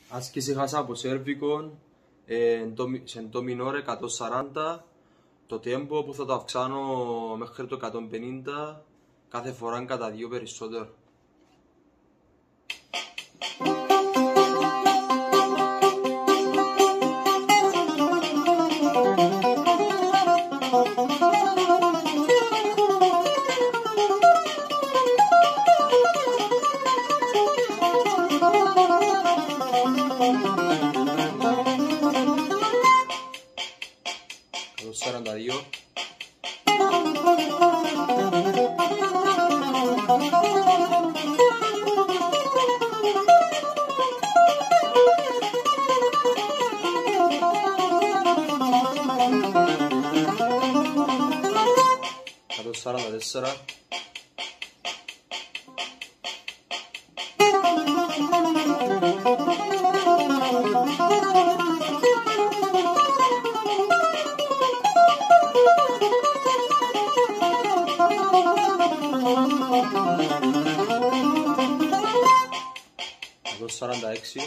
Άσκηση χάσα από σέρβικον σε ντο μινόρε 140. Το τέμπο που θα το αυξάνω μέχρι το 150 κάθε φορά κατά 2 περισσότερο. Το 42. Το 44. Το 46.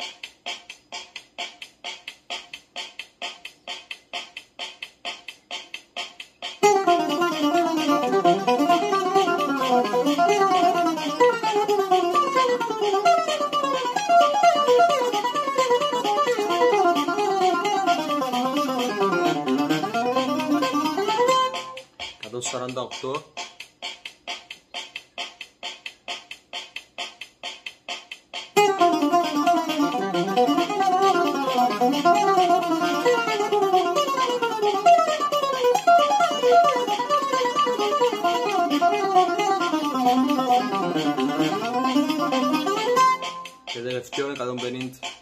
Το 48. Και τελευταίο 150.